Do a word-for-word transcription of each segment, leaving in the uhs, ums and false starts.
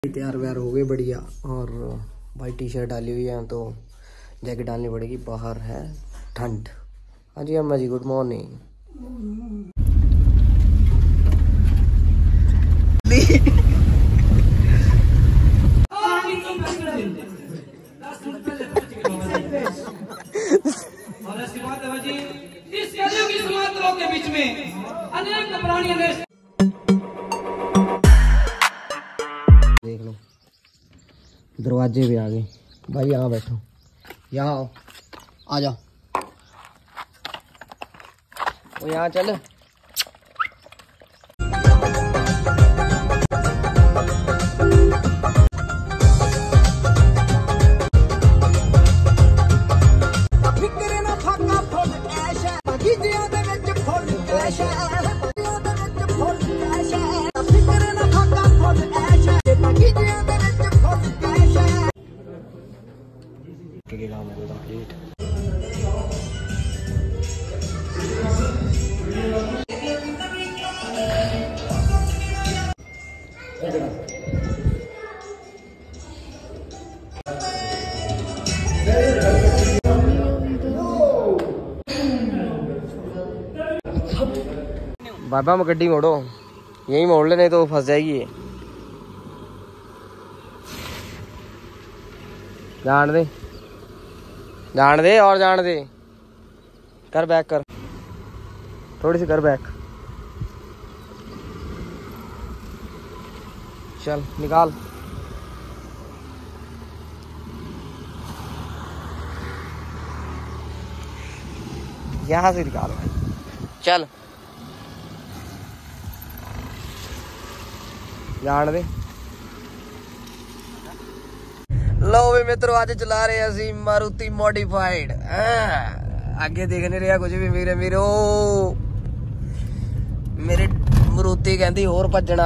तैयार व्यार हो गए बढ़िया। और भाई टी शर्ट डाली हुई है तो जैकेट डालनी पड़ेगी, बाहर है ठंड। हाँ जी अम्मा जी गुड मॉर्निंग। इस कलयुगी समान्तरों के बीच में अनेक प्राणियों ने देख लो दरवाजे भी आ गए। भाई यहाँ बैठो, यहाँ आओ, आ जाओ, वो यहाँ चल। के काम हो गया कंप्लीट। बाबा मैं गड्डी मोड़ो, यही मोड़ ले नहीं तो फंस जाएगी। जान दे जान दे और जान दे, कर बैक कर, थोड़ी सी कर बैक, चल निकाल। यहां से निकाल भाई, चल जान दे। लो भी मित्रों आज चला रहे असी मारुति मॉडिफाइड। आगे देख नहीं रहा कुछ भी मेरे मेरो मेरी मारुति कहती होर भजना।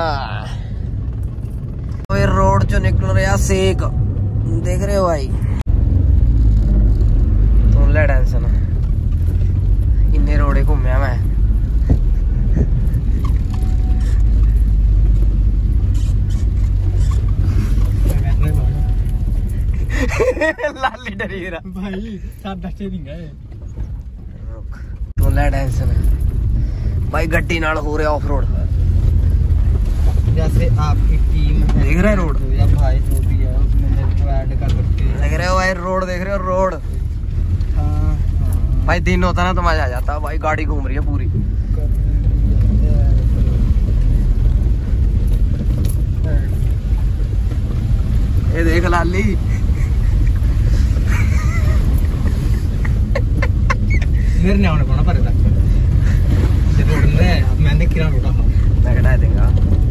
रोड चो निकल रहा सेक, देख रहे हो भाई, तो ले टेंशन। इन्ने रोड़े घूमया मैं। लाली डरी भाई, साथ बच्चे नहीं गए। तो ले टेंशन भाई, गड्डी नाल हो रहा ऑफ रोड। जैसे आपकी टीम देख रहे रोड या भाई जो भी है उसमें मेरे को ऐड कर सकते हैं। देख रहे हो भाई रोड, देख रहे हो रोड। हाँ भाई दिन होता ना तो मजा आ जाता। भाई गाड़ी घूम रही है पूरी। ये देख लाली, मेरे ने आने पाना पर तक ये रोड रे अब मैंने किरा रोड़ा मैं कटा देगा।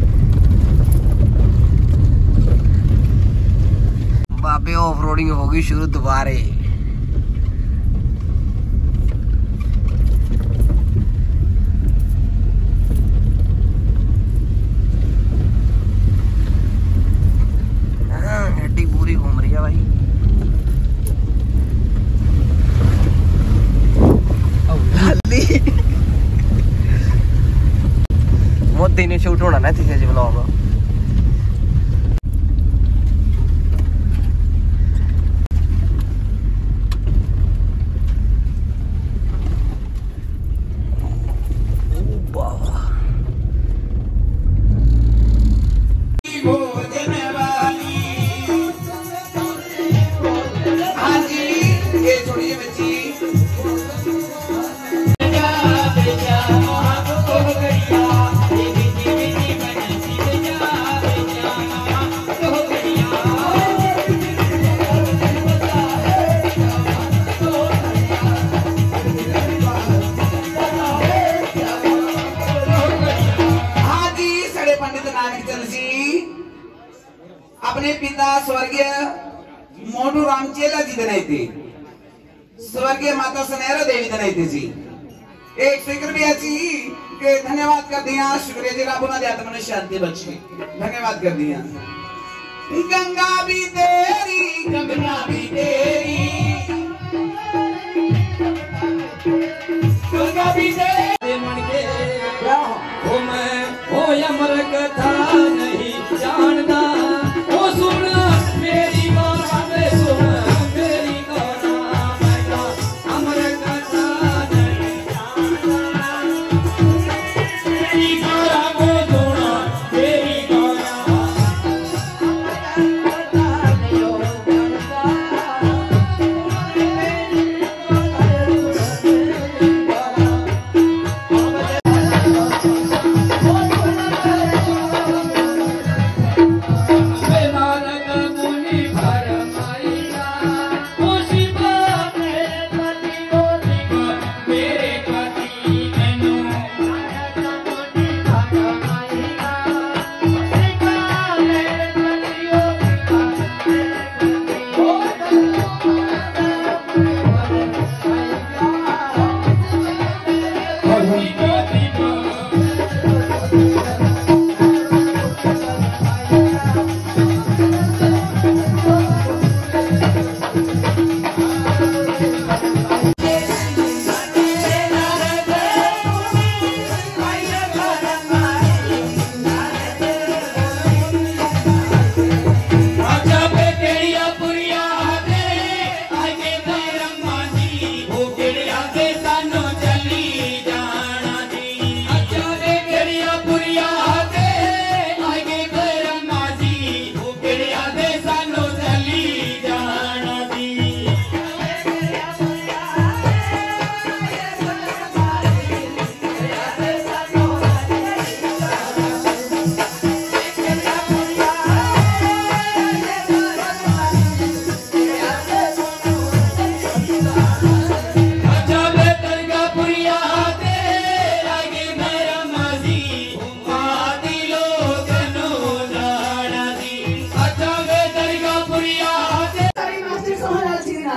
बाबे ऑफ रोडिंग होगी शुरू दोबारे। हाँ गड्डी पूरी घूम रही है भाई। मोदी ने शूट होना ना किसी जी ब्लॉग। अपने पिता स्वर्गीय मोटू रामचेला जी दनाई थी, स्वर्गीय माता सुनहरा देवी दनाई थी जी। एक फिक्र भी ऐसी कि धन्यवाद कर दिया, शुक्रिया जी का बुना दिया तुमने शांति बख्शी, धन्यवाद कर दिया। गंगा भी तेरी गंगा भी तेरी गंगा भी तेरी मन के हो मैं हो अमर कथा नहीं जानता।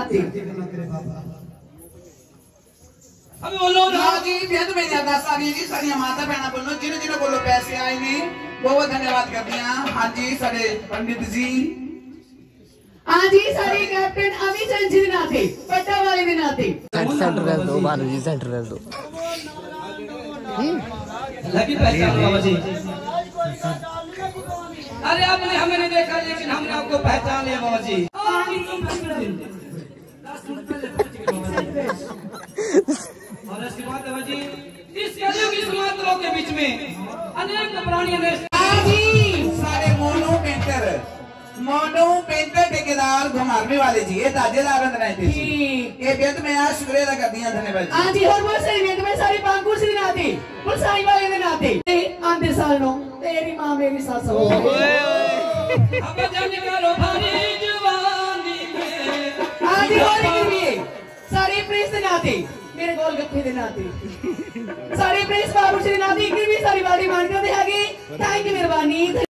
नाते अबे बोलो ना हाँ जी बेहद में अरदास आ गई जी सारिया माता भैन बोलो जिन्हें जिन्हें बोलो पैसे आए ने बहुत धन्यवाद करते हैं। हाँ जी सारे पंडित जी हाँ जी सारे कैप्टन अभी चंद जी नाते पट्टा वाले भी नाते सेंटर रह दो भानु जी सेंटर रह दो लगी पहचान बाबा जी। अरे आपने हमें नहीं देखा लेकिन हमने आपको पहचान लिया बाबा जी। और इसके बाद बाबा जी इस कलयुग की समान्तरों के बीच में अनेक प्राणियों ने हाँ जी सारे मोनू पेंटर मोनू पेंटर ठेकेदार घुमारने वाले जी ये ताजेदार बनाए थे जी ये बेहद में आज शुक्रिया अदा कर दिया धन्यवाद जी। हाँ जी और बहुत सारी बेहद में सारे पांकुर से नाते पुलसाई वाले भी नाते आंधे साल नो तेरी माँ मेरी सास हो अब जाने करो भारी जवानी में। हाँ जी और एक भी सारे प्रेस से नाते मेरे गोलगप्पे दे नाते सारे प्रेस बाबू से नाते एक भी सारी बाड़ी मानते हैं आगे थैंक यू मेहरबानी।